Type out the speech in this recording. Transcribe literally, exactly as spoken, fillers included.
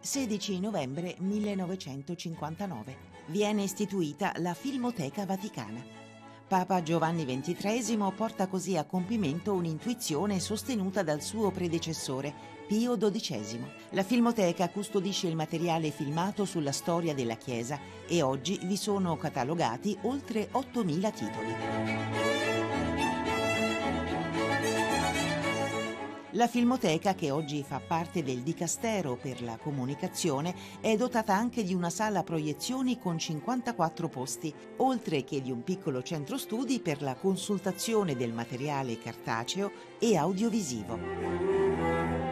sedici novembre millenovecentocinquantanove. Viene istituita la Filmoteca Vaticana. Papa Giovanni ventitreesimo porta così a compimento un'intuizione sostenuta dal suo predecessore, Pio dodicesimo. La Filmoteca custodisce il materiale filmato sulla storia della Chiesa e oggi vi sono catalogati oltre ottomila titoli. La Filmoteca, che oggi fa parte del Dicastero per la Comunicazione, è dotata anche di una sala proiezioni con cinquantaquattro posti, oltre che di un piccolo centro studi per la consultazione del materiale cartaceo e audiovisivo.